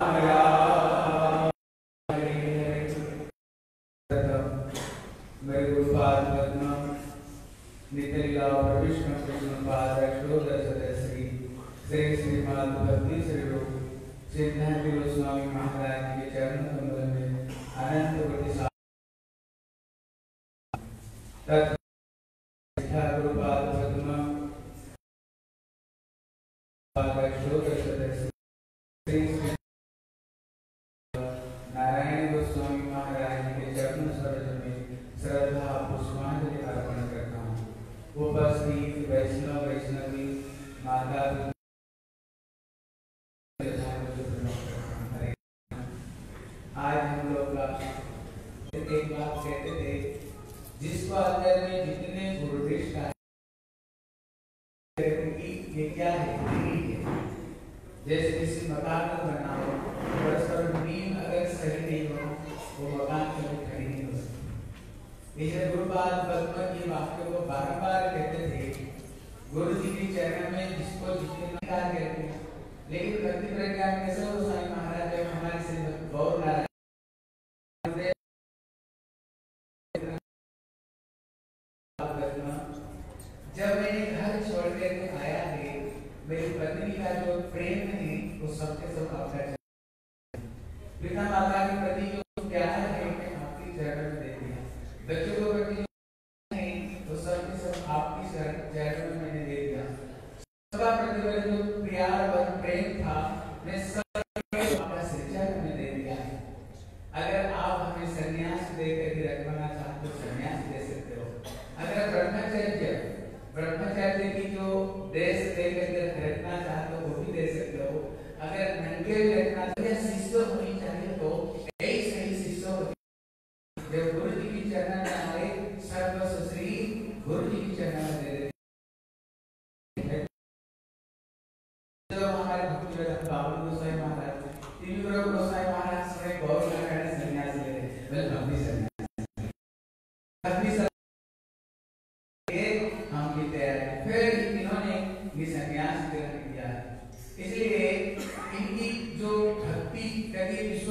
मेरे गुरुपाद पद्म नित्य लीला विष्णु कृष्णपाद श्री श्रीमद भक्ति स्वरूप सिद्धार्थ गोस्वामी महाराज के चरण कमल में अनंत कोटि गुरुपाद पद्म श्री नारायण गोस्वामी महाराज के चरण सरोज में श्रद्धा पुष्पांजलि अर्पण करता हूँ। उपस्थित वैष्णव वैष्णवी माता आज हम लोग एक बात कहते थे, जिसको अंदर में जितने गुरुदेश का ये क्या है, जैसे किसी मकान को बनाओ, नींव अगर सही नहीं हो वो मकान कभी खड़ी नहीं हो सकती। इसलिए गुरुपाद पद्म की वाक्य को बार-बार कहते थे, गुरु जी के चरण में जिसको जितने कार्य करते हैं। लेकिन भक्ति प्रज्ञा में कैसे गोस्वामी महाराज जब हमारे से गौर नारायण जब मैंने घर छोड़ कर आया है, मेरी पत्नी का जो प्रेम है वो सबके सब आपका पिता माता के प्रति जो प्यार है आपकी चरण में दे दिया। बच्चों को प्रति नहीं वो सबके सब आपकी चरण में मैंने दे दिया। सबका प्रति जो प्यार और प्रेम था मैं सब आपका चरण में दे दिया है। अगर आप हमें संन्यास दे करके रखवाना चाहते हो संन्यास दे सकते हो। अगर ब्रह्मचर्य की जो देश दे करके रखना चाहते हो वो भी दे सकते हो। अगर नंगे रखना चाहिए शिष्य होनी चाहिए तो ऐसे ही शिष्य हो। जब गुरु जी की चरण में आए सर्वस्व श्री गुरु जी की चरण में दे देते। जब हमारे भक्ति बाबू गोसाई महाराज तीन गुरु गोसाई महाराज से गौर नारायण संन्यास ले रहे हैं। भक्ति संन्यास हम भी तैयार हैं। फिर इन्होंने ये संन्यास ग्रहण किया है। इसलिए इनकी जो भक्ति कभी विश्व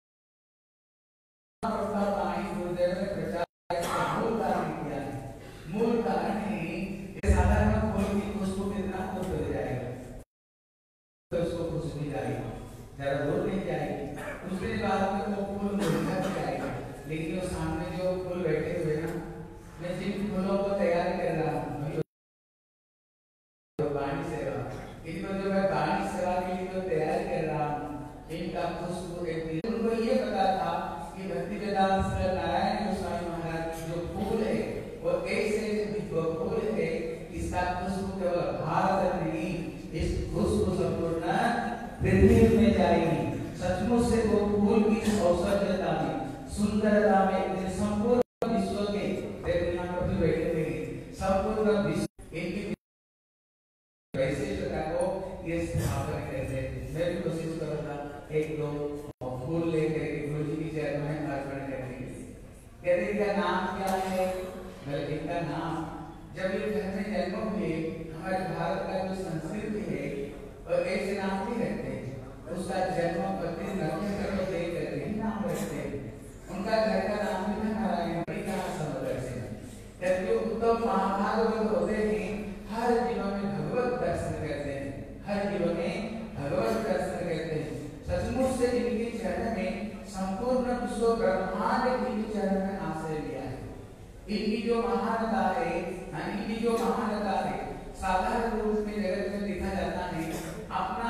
गुरुदेव ने प्रचार का मूल कारण किया है। मूल कारण ही साधारण फूल की खुशबू कितना खुश हो जाएगा तो उसको खुशबू जाएगी, जरा बोल नहीं जाएगी। दूसरी बात में वो फूल मुरझा जाएगा। लेकिन वो सामने जो फूल बैठे हुए ना, मैं जिन फूलों को तैयार कर रहा हूँ वाणी सेवा, इनको जो मैं वाणी सेवा के लिए जो तैयार कर रहा हूँ, इनका खुशबू उनको ये पता था कि भक्ति वेदांत नारायण गोस्वामी महाराज की जो फूल है वो ऐसे फूल है, इसका खुशबू केवल भारत नहीं, इस खुशबू संपूर्ण पृथ्वी में जाएगी। सचमुच से वो फूल की औषधीयता में, सुंदरता में संपूर्ण विश्व के यहाँ पर भी बैठे थे, संपूर्ण विश्व इनकी वैशिष्टता को ये स्थापन करते हैं। मैं भी कोशिश करूँगा एक दो फूल लेकर के गुरु जी की चरण में अर्पण करने के लिए। कहते इनका नाम क्या है? बल्कि इनका नाम जब ये घर में जन्म हुए, हमारे भारत का जो संस्कृति है और ऐसे नाम भी रखते हैं। उसका जन्म पति नक्षत्र को देख करके ही नाम रखते हैं। उनका घर का नाम भी नारायण कहा समुद्र से। जबकि उत्तम महाभागवत होते हैं, हर जीवन में भगवत दर्शन करते हैं, हर जीवन में भगवत दर्शन करते हैं। सचमुच से इनके चरण में संपूर्ण विश्व ब्रह्मांड इनके चरण में आश्रय लिया है। इनकी जो महानता है, इनकी जो महानता है साधारण रूप में जगत में देखा जाता है। अपना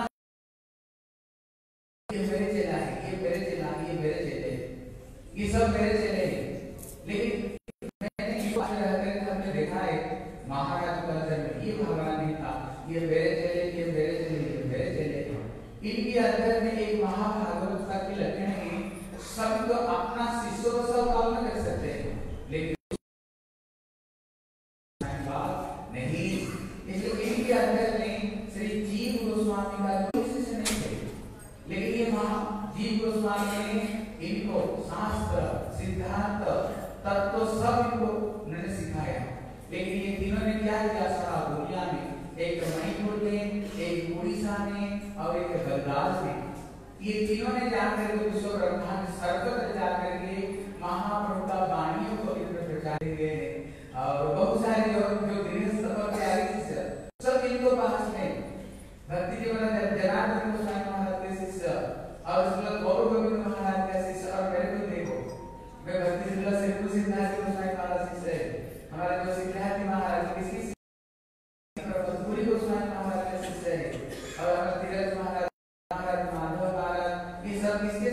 ये मेरे चेला है, ये मेरे चेला, ये मेरे चेले, ये सब मेरे चेले हैं। लेकिन मैंने हमने देखा है महाराज कल्चर में ये भावना नहीं था, ये मेरे चेले, ये मेरे चेले, ये मेरे चेले। इनके अंदर में एक महाभागवत के लक्षण है, सब तो अपना शिष्यों को सब काम कर सकते हैं, लेकिन नहीं। इसलिए इनके अंदर में श्री जीव गोस्वामी का कोई शिष्य नहीं है, लेकिन ये जीव गोस्वामी ने इनको शास्त्र, सिद्धांत, तत्व सब इनको उन्होंने सिखाया। लेकिन ये तीनों ने क्या किया सारा दुनिया में, एक मणिपुर में, एक उड़ीसा में और एक बंगाल में। ये तीनों ने जान करके विश्व ब्रह्मांड सर्वत्र जा करके महाप्रभु का वाणियों को इनमें प्रचार किए हैं। और बहुत सारे जो गृहस्थ और प्यारे शिष्य सब इनको पास में भक्ति जीवन जनार्दन गोस्वामी महाराज के शिष्य और श्रील गौर गोविंद महाराज के शिष्य और मेरे को देखो, मैं भक्ति श्रील सिद्धू सिद्धार्थ गोस्वामी महाराज शिष्य है, हमारे जो सिद्धार्थ महाराज किसी पूरी गोस्वामी महाराज के शिष्य है, और हमारे तीरथ महाराज माधव महाराज ये सब किसके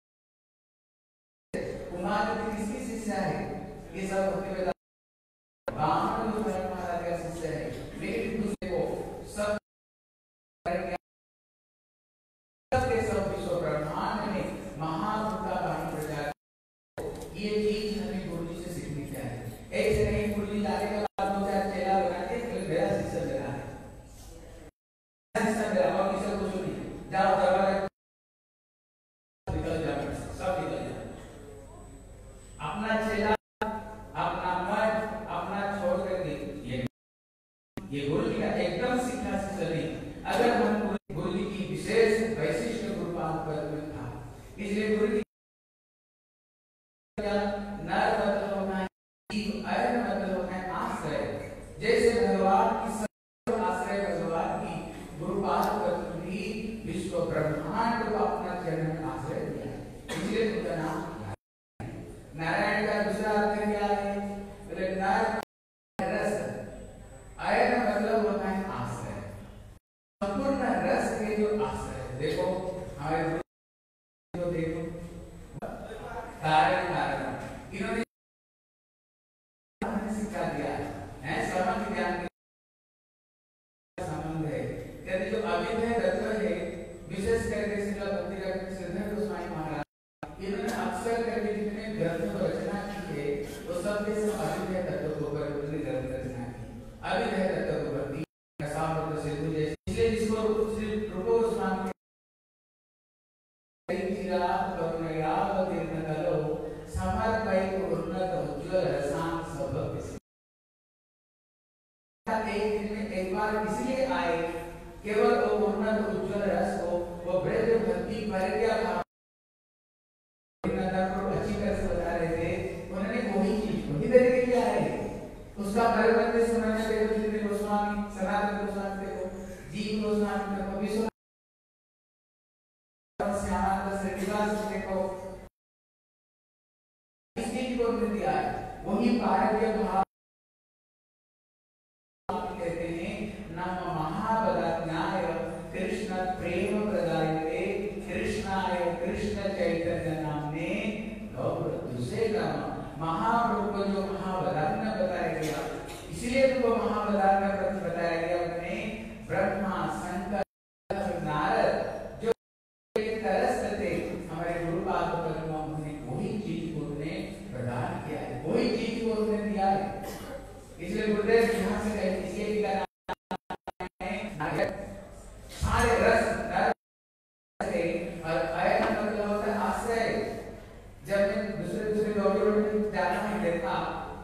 उमापति किसकी शिष्य है, ये सब भक्ति वेदांत ब्राह्मण गोस्वामी महाराज का शिष्य है। लेकिन दूसरे को सब सब विश्व ब्रह्मांड में महाभूत का वाणी प्रचार, ये चीज हमें गुरु जी से सीखनी चाहिए। ऐसे नहीं गुरु जी लाने के बाद दो चार चेला बनाते फिर मेरा शिष्य बना है, शिष्य मेरा और किसी को सुनिए जाओ दरबार निकल जाओ, सब निकल जाओ, अपना चेला अपना मठ अपना छोड़ करके ये गुरु जी का एकदम सीखना शिष्य नहीं। अगर हम गुरु जी की विशेष वैशिष्ट गुरुपाद पर था, इसलिए गुरु जी नर मतलब होना है जीव, अयन मतलब होना है आश्रय। जैसे भगवान की सर्व आश्रय भगवान की गुरुपाद पर भी विश्व ब्रह्मांड को अपना चरण में आश्रय दिया है, इसलिए उनका नाम नारायण का दूसरा अर्थ क्या है? रस, अयन मतलब होता है आश्रय, संपूर्ण रस के जो आश्रय। देखो हमारे गुरु देखो कारण इन्होंने सिखा दिया है, संबंध ज्ञान संबंध है। यदि जो अविद्या तत्व है विशेष करके श्रील भक्ति करके श्रीधर गोस्वामी महाराज इन्होंने अक्सर करके जितने ग्रंथ रचना की है वो सब के सब अविद्या तत्व को पर उन्होंने ग्रंथ रचना की, अविद्या तत्व को भक्ति सामर्थ्य सिद्धू जैसे। इसलिए जिसको श्री रूप गोस्वामी चिराग करुणया अवतीर्ण कलो समर्पय उन्नत उज्ज्वल रसाम सबक। एक दिन में एक बार इसलिए आए केवल वो उन्नत उज्ज्वल रस को वो ब्रज भक्ति परित्याग अच्छी तरह से बता रहे थे, उन्होंने वही चीज वही तरीके किया है उसका परिवर्तन समझना। देखो जितने गोस्वामी सनातन गोस्वामी देखो, जीव गोस्वामी देखो, विश्व देखो, इस चीज को दिया है वही पारव्य भाव कहते हैं। नम महाबलाज्ञाय कृष्ण प्रेम प्रदायते कृष्णाय कृष्ण चैतन्य नामने गौर दूसरे नाम महाप्रभु को जो महाबलाज्ञा बताया गया, इसलिए उनको महाबलाज्ञा बताया गया। उन्हें ब्रह्मा शंकर नारद जो तरस थे हमारे गुरुपाद पर उन्होंने वही चीज को उन्हें प्रदान किया है, वही चीज को उन्हें दिया है। इसलिए गुरुदेव यहाँ से कहे इसलिए का नाम है सारे रस से और अयन मतलब होता है आश्रय। जब मैं दूसरे डॉक्टरों में जाना है देखा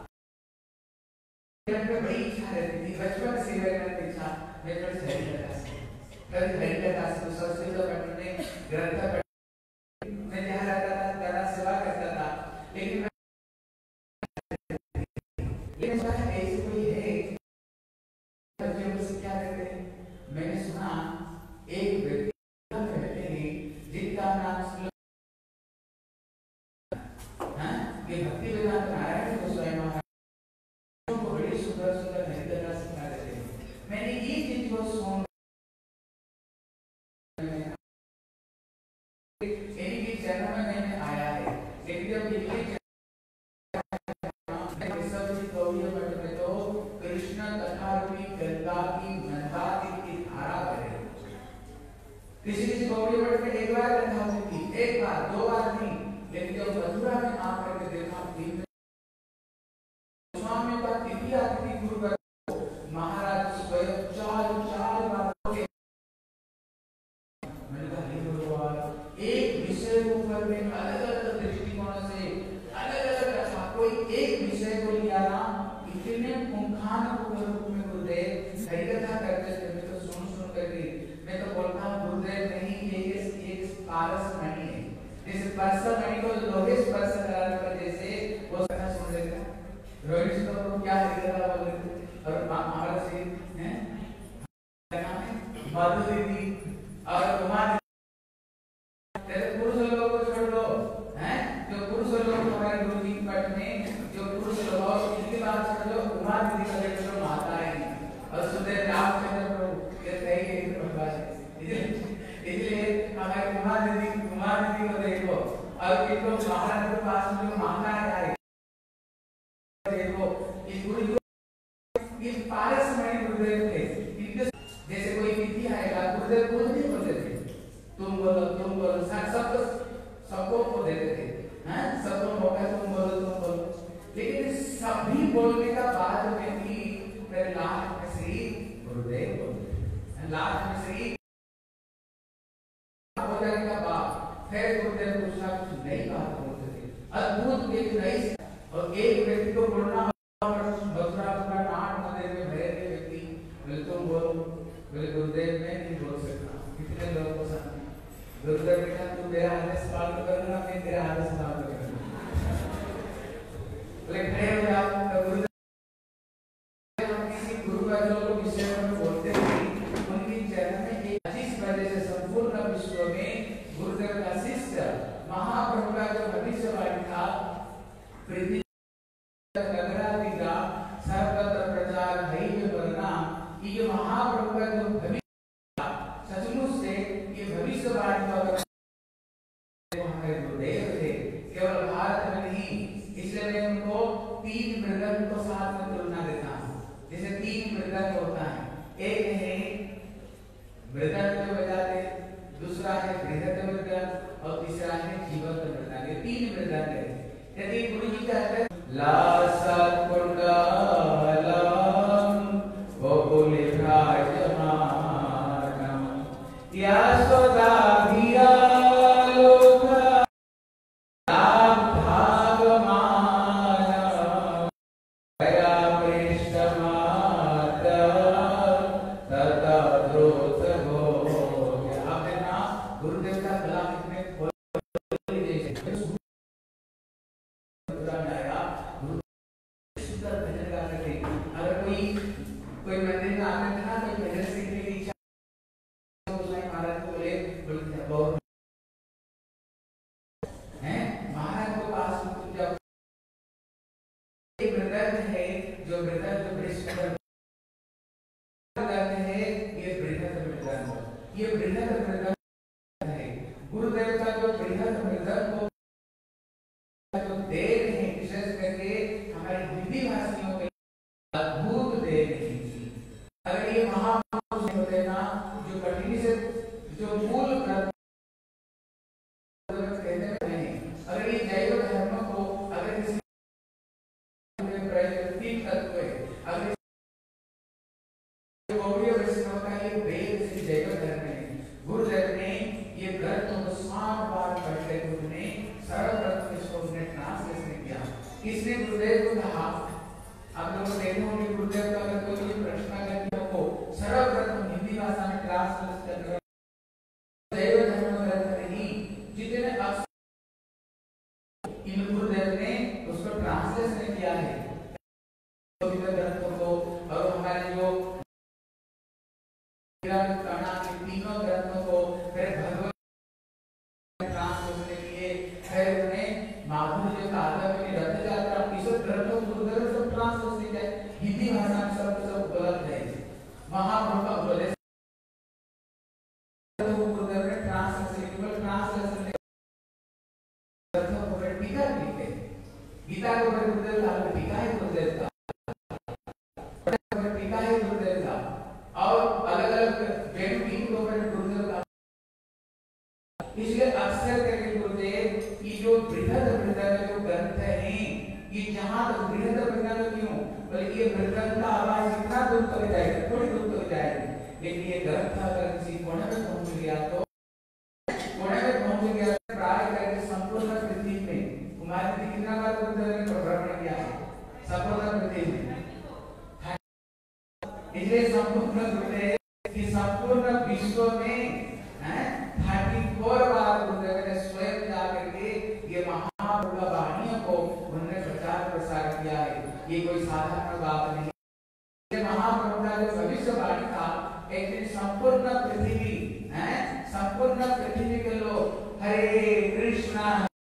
में बड़ी इच्छा रहती थी बचपन से मेरी इच्छा मेरे पास हरिदास तो संस्कृत पढ़ने ग्रंथ पढ़ने मैं जहाँ रहता था दादा सेवा करता था, लेकिन ऐसी कोई है क्या कहते हैं। मैंने सुना एक व्यक्ति रहते हैं जिनका नाम ये भक्ति वेदांत नारायण गोस्वामी महाराज को बड़ी सुंदर सुंदर हरिकथा सिखा देते हैं। मैंने ये चीज को सुन इनकी जन्म में मैंने आया है, लेकिन जब इनकी कृष्ण कथा रूपी गंगा की गंगा की धारा बहे। किसी गौरी मठ में एक बार गंगा होती थी, एक बार दो बार नहीं, लेकिन जब मथुरा में आकर के देखा गोस्वामी का तिथि आती थी गुरु महाराज स्वयं चार बार मैंने कहा एक विषय को ऊपर में अलग अलग दृष्टिकोण से अलग अलग कथा कोई एक विषय को लिया ना, इतने पुंखान रूप में गुरुदेव हरिकथा करते थे। मैं तो सुन करके मैं तो बोलता हूँ गुरुदेव नहीं ये पारस मणि है। जैसे परस मणि को लोहे स्पर्श कराने पर जैसे वो कथा सुन रहे थे, रोहिणी जी तो क्या हरिकथा बोल रहे थे, और महाराज जी हैं क्या नाम है माधु दीदी और कुमार, तेरे पुरुष लोगों को छोड़ दो हैं, जो पुरुष लोग हमारे गुरु जी के पट में जो पुरुष लोग इनकी बात छोड़ दो, कुमार दीदी का देखो माता है और सुंदर रामचंद्र प्रभु ये सही है प्रभाष, इसलिए हमारे कुमार दीदी को देखो और किनको महाराज के पास में जो मांगा है देखो, इस गुरु इस पारस मणि गुरुदेव थे, इनके जैसे कोई विधि आएगा गुरुदेव को नहीं बोलते थे तुम बोलो सबको को देते थे हैं, सबको मौका तुम बोलो, लेकिन सभी बोलने का बाद में भी मेरे लास्ट में श्री गुरुदेव बोलते, लास्ट में श्री हो जाने का बाद फिर गुरुदेव कुछ ना कुछ नई बात बोलते थे, अद्भुत एक नई, और एक व्यक्ति को बोलना मथुरा पूरा नाट मंदिर में भरे हुए व्यक्ति बोले तुम बोलो, बोले गुरुदेव मैं नहीं बोल सकता, कितने लोगों को समझ गुरुदेव ने कहा तू मेरा आदेश पालन करना, मैं तेरा आदेश पालन करूंगा, बोले खड़े हो जाओ, तो गुरुदेव किसी गुरु का जो विषय में बोलते थे उनकी चरण में एक जिस वजह से संपूर्ण विश्व में गुरुदेव का शिष्य महाप्रभु का जो भविष्यवाणी था पृथ्वी नगरादिगा सर्वत्र प्रचार भई में वरना, ये महाप्रभु का जो भविष्य सचमुच से ये भविष्यवाणी का हमारे गुरुदेव थे, केवल भारत में नहीं, इसलिए मैं उनको 3 मृदंग को साथ में तुलना देता हूँ, जैसे 3 मृदंग होता है, एक है मृदंग जो बजाते, दूसरा है बृहद मृदंग और तीसरा है जीवंत मृदंग, ये 3 मृदंग है। यदि गुरु जी कहते हैं ला सत्कुंडलम गोकुले विराजमानम यशोदाभिया लोका भागमानम गया पृष्ठमात तथा द्रोत हो, आपने ना गुरुदेव का गला कितने खोल जैसे अगर कोई मंदिर में आते थे ना, कोई भजन सीखने की इच्छा गोस्वामी महाराज को बोले बहुत हैं, महाराज को पास में जब एक मृदंग है जो मृदंग जो कृष्ण है, ये बृहद मृदंग, ये बृहद मृदंग है, गुरुदेव का जो बृहद मृदंग जो देव है, विशेष करके हमारे हिंदी भाषियों के अद्भुत देव है। अगर ये महापुरुष होते ना, जो कठिन से जो मूल कहते हैं, अगर ये जैव धर्म को अगर किसी प्रकृति तत्व है, अगर गौड़ीय वैष्णव का ये वेद से जैव धर्म है, गुरुदेव ने ये ग्रंथों को 7 बार पढ़ के उन्होंने सर्वप्रथम इसको उसने ट्रांसलेशन किया। किसने गुरुदेव को कहा, आप लोग देखे होंगे गुरुदेव का अगर कोई प्रश्न करते हो सर्वप्रथम हिंदी भाषा में ट्रांसलेट करने जैव धर्म ग्रंथ नहीं, जितने इन गुरुदेव ने उसको ट्रांसलेशन किया है ग्रंथों को, और हमारे जो तीनों ग्रंथों को फिर भगवत ट्रांसलेशन किए, फिर उन्हें माधुर्य काव्य में रथ यात्रा किशोर ग्रंथों गुरुदेव ने सब ट्रांसलेशन किया, हिंदी भाषा में सब उपलब्ध है, महाप्रभु का उपदेश गुरुदेव ने ट्रांसलेशन केवल ट्रांसलेशन ग्रंथों को टीका लिखे, गीता को गुरुदेव का टीका है गुरुदेव का टीका है गुरुदेव का, और अलग अलग वेद तीन को गुरुदेव का, इसलिए अक्सर करके गुरुदेव ये जो बृहद मृदंग जो ग्रंथ है, ये जहां तक बृहद मृदंग क्यों, बल्कि ये मृदंग का आवाज इतना दूर तक जाएगा, थोड़ी दूर तक जाएगा, लेकिन ये ग्रंथ अगर किसी कोने में पहुंच गया तो कोने में पहुंच गया प्राय करके संपूर्ण पृथ्वी में, कुमार जी कितना बार गुरुदेव ने भ्रमण किया है संपूर्ण पृथ्वी में, इसलिए संपूर्ण गुरुदेव की संपूर्ण विश्व में 34 बार संपूर्ण पृथ्वी है, संपूर्ण पृथ्वी के लोग हरे कृष्णा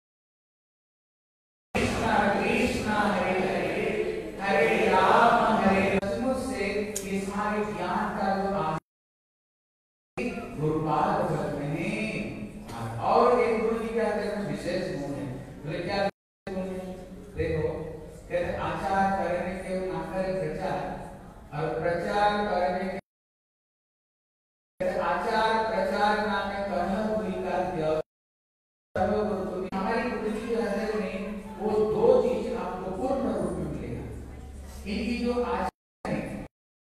कृष्णा कृष्णा हरे हरे हरे राम हरे सचमुच से ये सारे ज्ञान का जो गुरुपाद करते हैं। और एक गुरु जी का विशेष गुण है, बोले क्या गुण है? देखो कहते आचार करने के ना करे प्रचार, और प्रचार करने के आचार प्रचार नाम कह गुरु का हमारी गुरु जी के अंदर में वो दो चीज आपको पूर्ण रूप में मिलेगा। इनकी जो आचार है,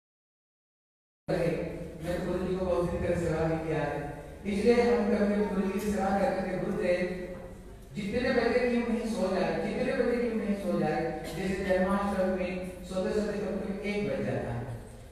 मैं गुरु जी को बहुत दिन तक सेवा भी किया है, इसलिए हम कभी गुरु जी की सेवा करते थे। गुरुदेव जितने बजे क्यों नहीं सो जाए, जितने बजे क्यों नहीं सो जाए, जैसे जन्माष्टमी में सोते सोते कभी 1 बज जाता है।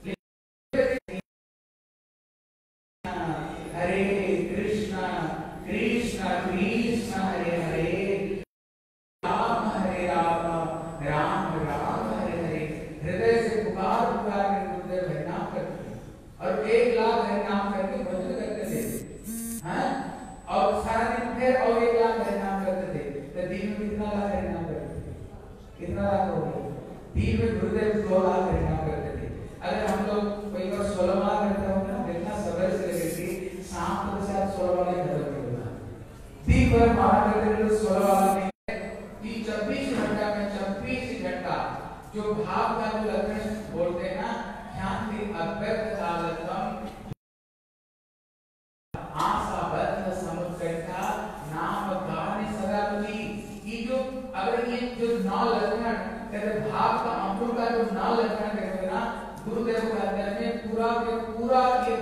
हरे कृष्णा कृष्णा कृष्णा हरे हरे राम राम राम हरे हरे, हृदय से पुकार पुकार के गुरुदेव हरिनाम करते थे, और 1 लाख हरिनाम करके भजन करते थे। हाँ, और सारा दिन फिर और 1 लाख हरिनाम करते थे। तो दिन में कितना लाख हरिनाम करते थे? कितना लाख हो गया? दिन में गुरुदेव 2 लाख हरिनाम करते थे। अगर हम लोग कोई बार 16 लाख करते हो ना, देखना सवेरे से लेकर शाम तक शायद 16 वाले खत्म हो जाना। दिन भर बाहर करते थे 16 वाला नहीं, 24 घंटा में 24 घंटा जो भाव का जो लक्षण बोलते हैं ना, ध्यान से अव्यक्त कालतम आशाबद्ध समुत्कंठा नाम गाने सदा रुचि। ये जो अगर ये जो 9 लक्षण कहते भाव का अंकुर का जो 9 लक्षण कहते हैं ना, गुरुदेव के अंदर में पूरा के पूरा ये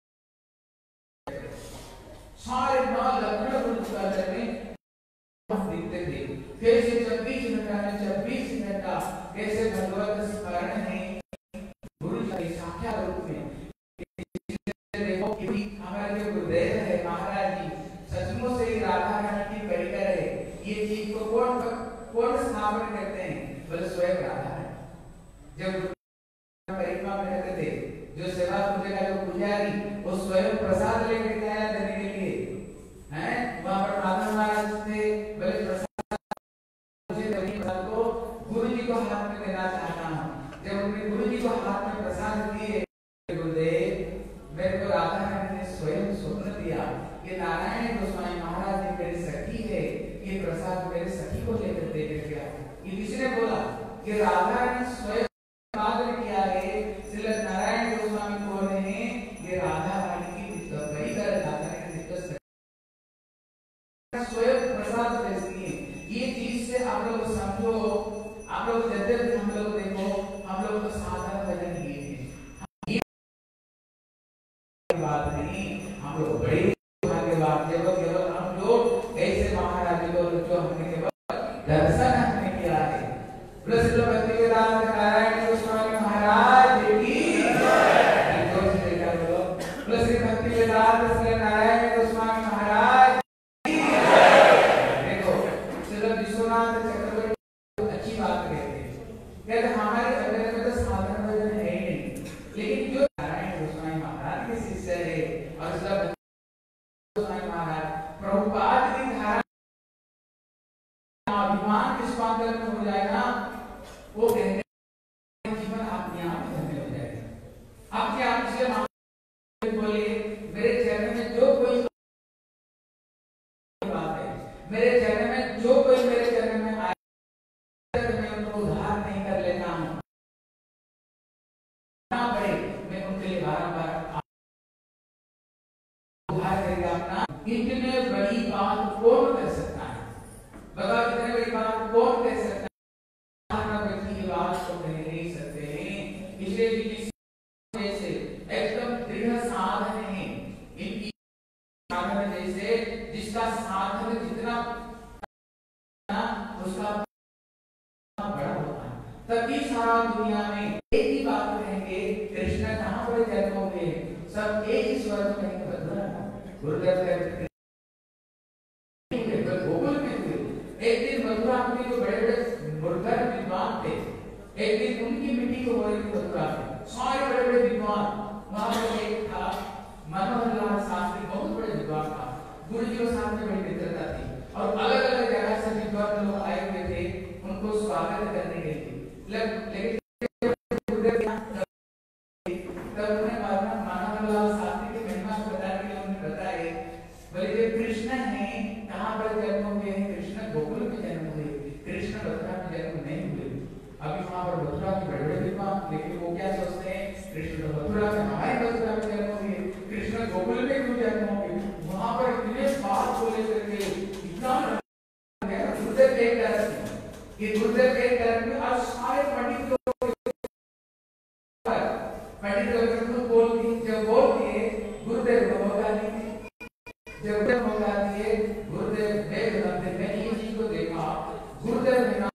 सारे 9 लक्षण गुरु के अंदर में दिखते थे। कैसे 24 घंटा में 24 घंटा कैसे भगवत स्मरण है गुरु के साक्षात रूप में। देखो कि हमारे जो गुरुदेव है महाराज जी, सचमुच से राधा रानी की परिकर है। ये चीज को कौन स्थापन करते हैं? बोले स्वयं राधा है। जब परिक्रमा में रहते थे, जो सेवा पूजा का जो पुजारी, वो स्वयं प्रसाद लेकर के आया देने के लिए, हैं? वहां पर राधा महाराज थे, बोले प्रसाद को गुरु जी को हाथ में देना चाहता हूँ। जब उन्होंने गुरु जी को हाथ में प्रसाद दिए, गुरुदेव मेरे को राधा रानी ने स्वयं स्वप्न दिया कि नारायण गोस्वामी महाराज जी मेरी सखी है, ये प्रसाद मेरे सखी को लेकर दे गया। ये किसने बोला? कि राधा रानी स्वयं बात किया है। श्रील नारायण गोस्वामी कौन है? ये राधा रानी की परिकर, राधा रानी की स्वयं प्रसाद देती है। ये चीज से आप लोग समझो, आप लोग जब हम लोग देखो, हम लोग तो साधारण भजन किए हैं, बात नहीं, हम लोग बड़े भाग्यवान केवल हम लोग ऐसे महाराज को जो हमने केवल दर्शन हमने किया है। श्रील भक्तिवेदांत नारायण गोस्वामी महाराज की जय। जोर से देखा बोलो, श्री भक्तिवेदांत श्री नारायण गोस्वामी महाराज की जय। देखो श्रील विश्वनाथ चक्रवर्ती अच्छी बात कहते हैं, हमारे अंदर में तो साधारण भजन है ही नहीं, लेकिन जो नारायण गोस्वामी महाराज के शिष्य है और सब गोस्वामी महाराज प्रभुपाद की धारा अभिमान पुष्पांजलि में हो जाएगा, वो कहते हैं जीवन अपने आप धन्य हो जाएगा। आपके आप से बोलिए, मेरे चरण में जो कोई बात है, मेरे चरण में जो कोई मेरे चरण में आए, मैं उनको उद्धार नहीं कर लेता हूँ, मैं उनके लिए बारंबार उद्धार करेगा अपना। इतने बड़ी बात कौन कर सकता है? बताओ इतने बड़ी बात कौन कह सकता है? व्यक्ति की बात को कह नहीं सकते हैं। इसलिए जैसे एकदम दृढ़ साधन है इनकी, साधन जैसे जिसका साधन जितना उसका बड़ा होता है, तभी सारा दुनिया में एक ही बात कहेंगे, कृष्ण कहाँ पर जन्म होंगे, सब एक ही स्वर में कहेंगे गुरुदेव कहते गोकुल में हुए। एक दिन मथुरा में जो बड़े बड़े मुर्गर विद्वान थे, एक दिन उनकी मिट्टी को हो रही थी मथुरा में, सारे बड़े बड़े विद्वान, वहां पर एक था गुरु जी के साथ में बड़ी मित्रता थी और अलग अलग जगह से विद्वान लोग आए हुए थे उनको स्वागत करने के लिए। लेकिन तब उन्हें मानवलाल शास्त्री की महिमा बताने के लिए उन्हें बताए बोले जो कृष्ण है कहाँ पर जन्म हुए हैं, कृष्ण गोकुल में जन्म हुए, कृष्ण मथुरा में जन्म नहीं हुए। अभी वहाँ पर मथुरा के बड़े बड़े विद्वान, लेकिन वो क्या सोचते हैं कृष्ण तो मथुरा में, हमारे मथुरा में जन्म हुए, कृष्ण गोकुल में क्यों जन्म होंगे। वहाँ पर इतने बात बोले करके इतना गुरुदेव एक तरफ ये गुरुदेव एक तरफ में और सारे पंडित लोग जब बोल दिए गुरुदेव को मौका दिए, जब मौका दिए गुरुदेव मैंने ये चीज को देखा, गुरुदेव ने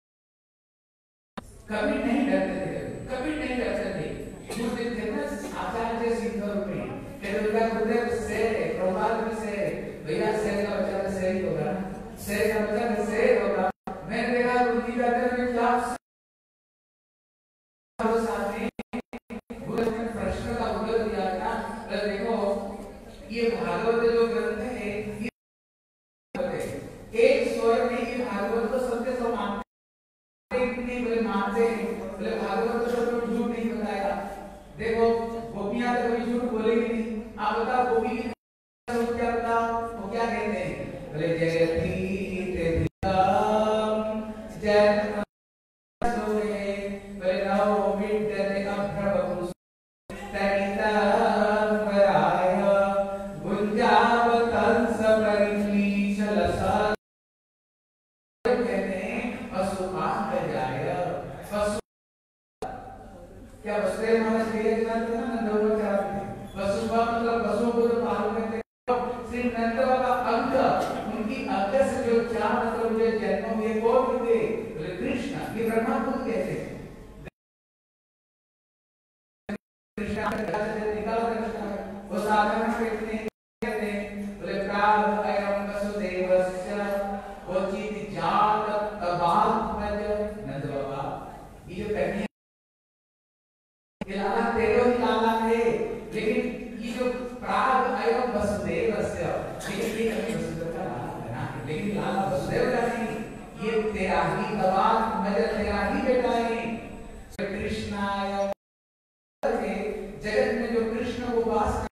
कभी नहीं डरते थे, कभी नहीं डरते थे। गुरुदेव थे ना आचार्य सिद्धों में, तेरे गुरुदेव से प्रभात में से भैया शेर का बच्चा तो शेर ही होगा, शेर का बच्चा तो शेर होगा। मैंने देखा गुरुजी का अंदर क्या ये भागवत जो ग्रंथ है एक स्वर में ये भागवत तो सबके सब मानते हैं, बोले मानते हैं, बोले भागवत तो सब झूठ नहीं बताएगा। देखो गोपियां तो कभी झूठ बोलेगी नहीं। आप बताओ गोपी की क्या बताओ वो क्या कहते हैं, बोले जयती तेधिकाम जय सोए बोले नौ मिट्टे अभ्रव तनिता क्या वसुदेव महाराज क्रिया चलाते हैं ना, नंदों चलाते हैं। वसुबा मतलब बसों को तो पालन करते हैं। श्री नंद बाबा अंग उनकी अंग से जो चार मतलब जो जन्म हुए कौन हुए, बोले कृष्ण। ये ब्रह्मा खुद कहते हैं कृष्ण निकाल कर वो साधारण कहते हैं, बोले प्राग अयम वसुदेवस्य क्वचित् जात अबाध्वज। नंद बाबा ये जो कहते हैं ये लाला तेरो ही लाला है, लेकिन ये जो प्राग एवं वसुदेवस्य, लेकिन ये कभी वसुदेव का लाला बना है, लेकिन लाला वसुदेव का नहीं, ये तेरा ही दबाव मजर तेरा ही बेटा है। कृष्णाय जगत में जो कृष्ण को वास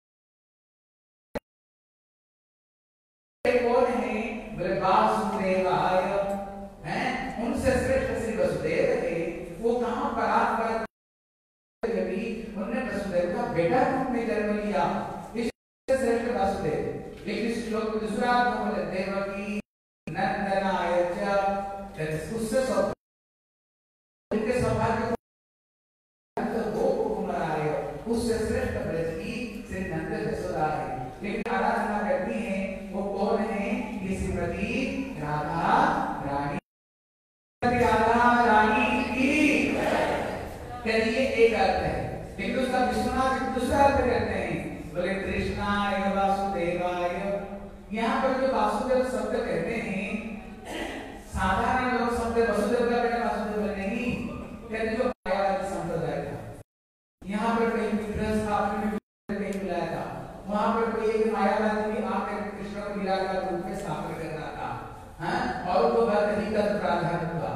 कौन है, बोले वासुदेवाय हैं, उनसे श्रेष्ठ श्री वसुदेव है। वो कहाँ परात्पर उन्होंने वसुदेव का बेटा रूप में जन्म लिया, इससे श्रेष्ठ वासुदेव। लेकिन इस श्लोक में दूसरा अर्थ बोले देवकी नंदनाय च, उससे सब उनके सौभाग्य तो गोप कुमार आए, उससे श्रेष्ठ ब्रज की श्री नंद यशोदा है। लेकिन आराधना करती हैं वो कौन है, ये श्रीमती राधा रानी, राधा रानी की कहती एक अर्थ है। लेकिन उसका विश्वनाथ दूसरा अर्थ करते हैं, बोले कृष्णाय वासुदेवाय। यहाँ पर जो वासुदेव शब्द कहते हैं, साधारण लोग शब्द वसुदेव का बेटा वासुदेव नहीं कहते, जो मायावादी संप्रदाय था। यहाँ पर कहीं विग्रह स्थापना में कहीं मिलाया था, वहाँ पर कोई एक मायावादी भी आकर कृष्ण को निराकार रूप में स्थापना करता था, हाँ, और वो बात ही का प्राधान्य हुआ।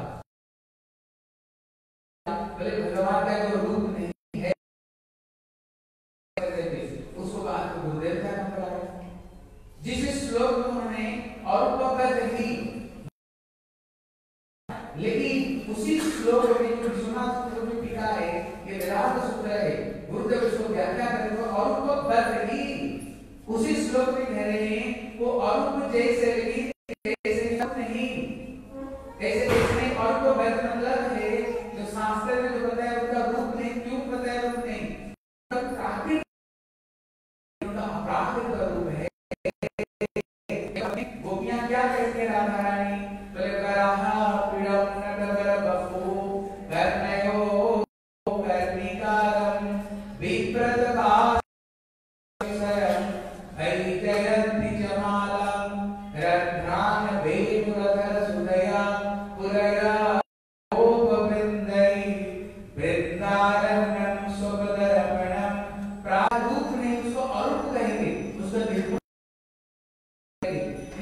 बोले भगवान का जो रूप नहीं है उसको बात को गुरुदेव का नाम पड़ा। जिस श्लोक में उन्होंने और को कर रही, लेकिन उसी श्लोक में जो विश्वनाथ सूत्र में टीका है, ये विराट सूत्र है, गुरुदेव इसको व्याख्या करें तो और को कर रही उसी श्लोक में कह रहे हैं वो और को जैसे, लेकिन ऐसे नहीं, ऐसे नहीं, और को वेद मतलब है जो शास्त्र में जो बताया उनका रूप नहीं, क्यों बताया रूप नहीं, प्राकृतिक उनका अपराधिक रूप है। गोपियां क्या कहती हैं राधा रानी, बोले कराहा पीड़म नटवर बपू करनयो कर्णिकारम विप्रतभासयं हरि जयन्ति जमालम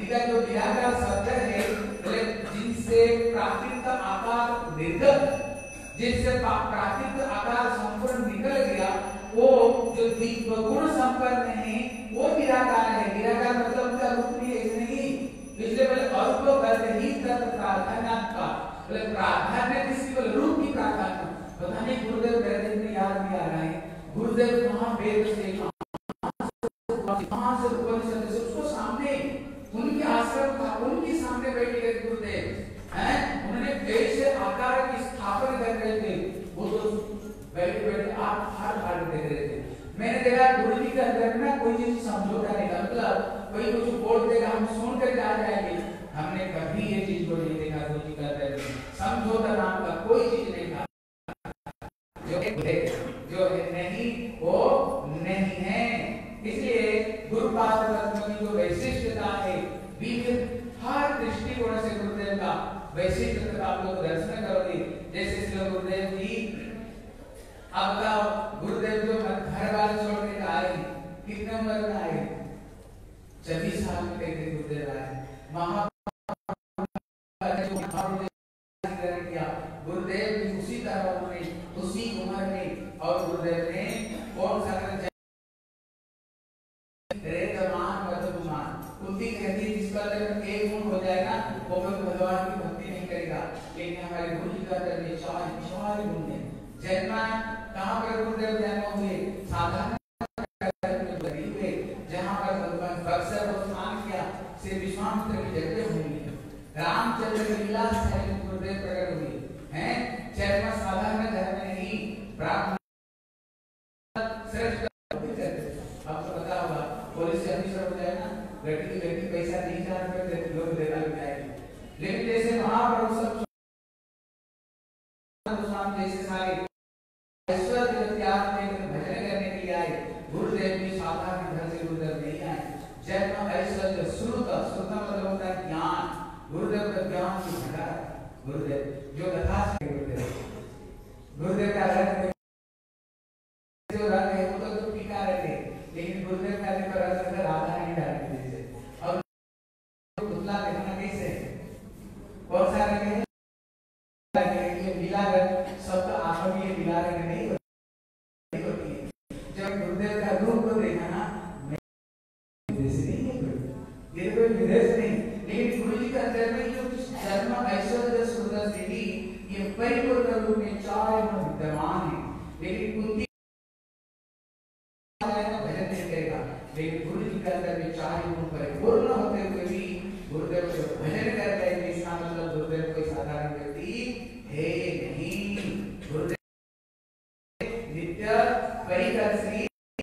इनका जो निराकार शब्द है जिनसे प्राकृत आकार निर्गत, जिनसे प्राकृत आकार संपूर्ण निकल गया, वो जो गुण संपन्न है वो निराकार है। निराकार मतलब उनका रूप भी ऐसे नहीं, इसलिए बोले अल्प ही तत् प्राधान्यता, बोले प्राधान्य किसी को रूप की प्राधान्य। पता नहीं गुरुदेव मेरे में याद नहीं आ रहा है, गुरुदेव कहाँ वेद से कहाँ से उपनिषद से उसको सामने उनके आश्रम था, उनके सामने बैठे गए गुरुदेव हैं, उन्होंने कैसे आकार की स्थापना कर रहे थे, वो तो बैठे बैठे आप हर देख रहे थे। मैंने देखा गुरु जी के अंदर ना कोई चीज समझौता नहीं था, मतलब कोई कुछ बोल देगा हम सुन कर जा जाएंगे, हमने कभी ये चीज को नहीं देखा गुरु जी के अंदर समझौता नाम का कोई चीज नहीं था। जो है नहीं वो नहीं है। इसलिए गुरुपाद तत्व की जो वैशिष्टता है, हर दृष्टिकोण से गुरुदेव का वैशिष्ट आप लोग दर्शन करोगे। जैसे श्री गुरुदेव जी, आपका गुरुदेव जो घर बार छोड़ के आए, कितने उम्र में आए? 24 साल में कहते गुरुदेव आए। वहां किया गुरुदेव भी उसी तरह उन्होंने उसी उम्र में, और गुरुदेव ने कौन सा कुंती कहती है जिसका अगर एक गुण हो जाएगा वो भगवान की भक्ति नहीं करेगा, लेकिन हमारे गुरु जी का अंदर विशाल गुण है। जन्म कहाँ पर गुरुदेव जन्म हुए? साधारण जहाँ पर भगवान बक्सर को स्नान किया से विश्वामित्र की जगह हुई है। रामचंद्र की लीला से गुरुदेव प्रकट हुए हैं। जन्म साधारण घर में नहीं, ब्राह्मण श्रेष्ठ आपको पता होगा, पुलिस ऑफिसर हो जाए ना, लड़की पैसा नहीं जाने लोग देना जाएंगे, लेकिन जैसे वहां पर सब जैसे सारे ऐश्वर्य त्याग में भजन करने के लिए आए, गुरुदेव भी साधारण घर से गुरुदेव नहीं आए। जन्म ऐश्वर्य श्रुत मतलब होता है ज्ञान, गुरुदेव का ज्ञान की भंडार। गुरुदेव जो कथा गुरुदेव का रंग जो रंग है वो तो पीला रंग है, लेकिन गुरुदेव का रंग राधा नहीं डालते जैसे। और पुतला देखना कैसे, कौन सा रंग है? नीला रंग, सबका आंखों में ये नीला रंग नहीं होती है। जब गुरुदेव का रूप को देखा ना, विदेश नहीं है ये कोई विदेश नहीं, लेकिन गुरु जी के अंदर में जो जन्म ऐश्वर्य सुंदर स्थिति ये परिपूर्ण रूप में चार गुण विद्यमान है। लेकिन कुंती भजन नहीं करेगा, लेकिन गुरु जी के अंदर में चार गुण परिपूर्ण होते हुए भी गुरुदेव को भजन कर रहे हैं। इसका मतलब गुरुदेव कोई साधारण व्यक्ति है नहीं, गुरुदेव नित्य परिकर श्री।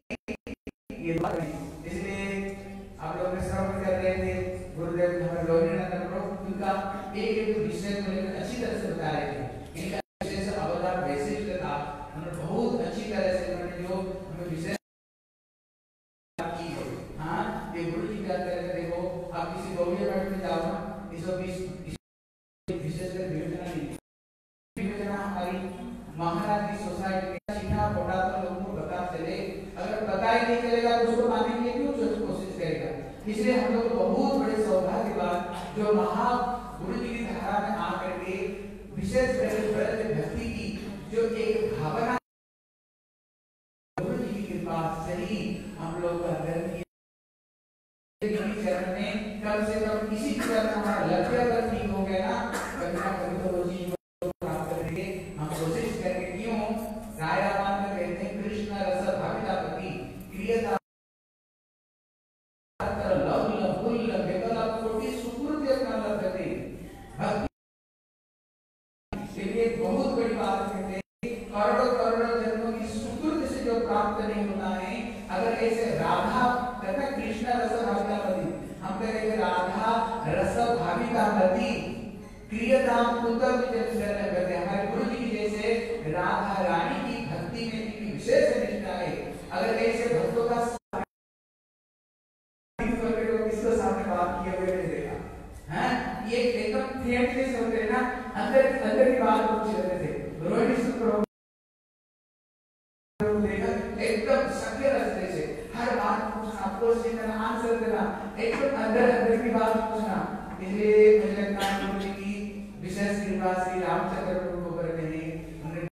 इसलिए आप लोग श्रवण कर रहे थे, गुरुदेव उनका एक विषय को लेकर अच्छी तरह से बता रहे थे। इनका विशेष अवतार वैशिष्ट था, उन्होंने बहुत अच्छी तरह से उन्होंने जो हमें विषय की है। हाँ, ये गुरु जी क्या कहते देखो, आप किसी गौड़िया मठ में जाओ ना, इस विशेष विवेचना हमारी महाराज की सोसाइटी में सीखना पड़ा तो लोगों को पता चले, अगर पता ही नहीं चलेगा तो उसको मानने की क्यों कोशिश करेगा। इसलिए हम लोग बहुत बड़े सौभाग्य बाद जो महा गुरु जी की धारा में आकर के विशेष भक्ति की जो एक भावना गुरु जी की कृपा से ही हम लोग का अंदर चरण में कम से कम इसी चरण में हमारा लक्ष्य अगर ठीक हो गया ना, कभी ना कभी तो वो चीज प्राप्त करेंगे। हम कोशिश करेंगे, क्यों रायरामान में कहते हैं कृष्ण रस भावितापति क्रियता बहुत बड़ी बात कहते हैं, करोड़ों जन्मों की सुकृत से जो प्राप्त नहीं होता है। अगर ऐसे राधा कहते कृष्ण रस भावितापति, हम कहेंगे राधा रस भावितापति क्रियताम कुतः करते हमारे गुरु जी की जैसे राधा रानी की भक्ति में इनकी विशेष निष्ठा है। अगर ऐसे भक्तों का किसको सामने बात किए हुए नहीं देखा है, ये एकदम फ्रेंडली से होते हैं ना, अंदर की बात पूछ रहे थे रोहिणी शुक्र एकदम सख्य रास्ते से हर बात क्वेश्चन का आंसर देना, एकदम अंदर की बात पूछना। इसलिए मुझे लगता है गुरु जी की विशेष कृपा श्री रामचंद्र प्रभु